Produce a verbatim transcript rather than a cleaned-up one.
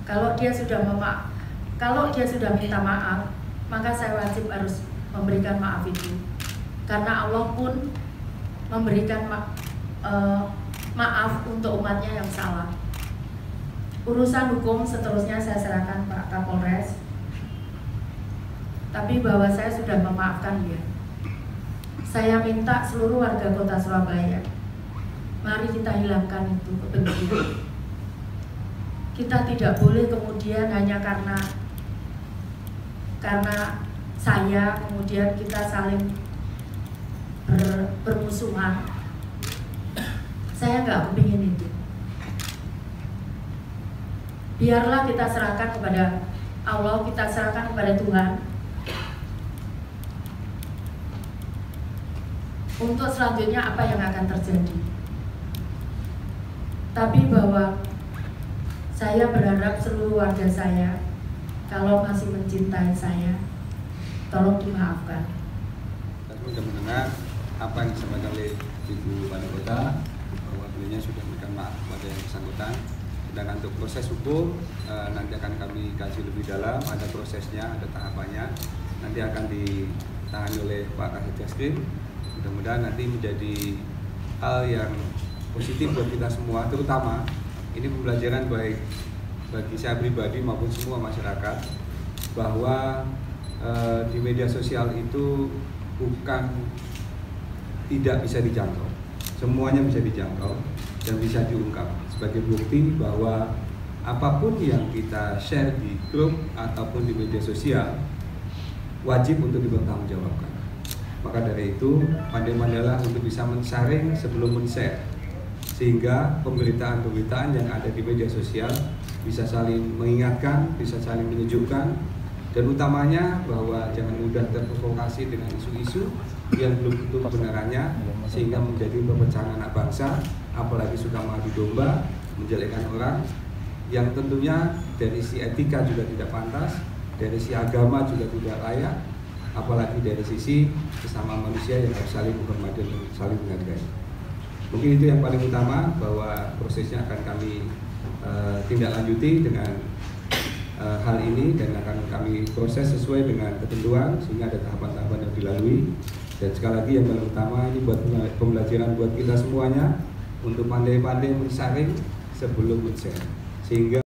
Kalau dia sudah memaaf, kalau dia sudah minta maaf, maka saya wajib harus memberikan maaf itu. Karena Allah pun memberikan ma uh, maaf untuk umatnya yang salah. Urusan hukum seterusnya saya serahkan Pak Kapolres. Tapi bahwa saya sudah memaafkan dia. Saya minta seluruh warga kota Surabaya, mari kita hilangkan itu kebencian. Kita tidak boleh kemudian hanya karena karena saya kemudian kita saling ber, bermusuhan. Saya nggak kepingin itu. Biarlah kita serahkan kepada Allah, kita serahkan kepada Tuhan untuk selanjutnya apa yang akan terjadi. Tapi bahwa saya berharap seluruh warga saya, kalau masih mencintai saya, tolong dimaafkan. Kami sudah mendengar apa yang disampaikan oleh Ibu Wali Kota, bahwa beliau sudah memberikan maaf kepada yang bersangkutan. Sedangkan untuk proses hukum eh, nanti akan kami kaji lebih dalam, ada prosesnya, ada tahapannya. Nanti akan ditangani oleh Pak Kasih Reskrim. Mudah-mudahan nanti menjadi hal yang positif buat kita semua, terutama ini pembelajaran baik bagi saya pribadi maupun semua masyarakat, bahwa e, di media sosial itu bukan tidak bisa dijangkau, semuanya bisa dijangkau dan bisa diungkap. Sebagai bukti bahwa apapun yang kita share di grup ataupun di media sosial wajib untuk dipertanggungjawabkan. Maka dari itu pandai-pandailah untuk bisa mensaring sebelum men-share, sehingga pemberitaan-pemberitaan yang ada di media sosial bisa saling mengingatkan, bisa saling menyejukkan, dan utamanya bahwa jangan mudah terprovokasi dengan isu-isu yang belum tentu kebenarannya, sehingga menjadi perpecahan anak bangsa, apalagi suka mengadu domba, menjelekkan orang, yang tentunya dari sisi etika juga tidak pantas, dari sisi agama juga tidak layak, apalagi dari sisi sesama manusia yang harus saling menghormati dan saling menghargai. Mungkin itu yang paling utama, bahwa prosesnya akan kami uh, tindak lanjuti dengan uh, hal ini, dan akan kami proses sesuai dengan ketentuan, sehingga ada tahapan-tahapan yang dilalui. Dan sekali lagi yang paling utama, ini buat pembelajaran buat kita semuanya untuk pandai-pandai mensaring sebelum men-share, sehingga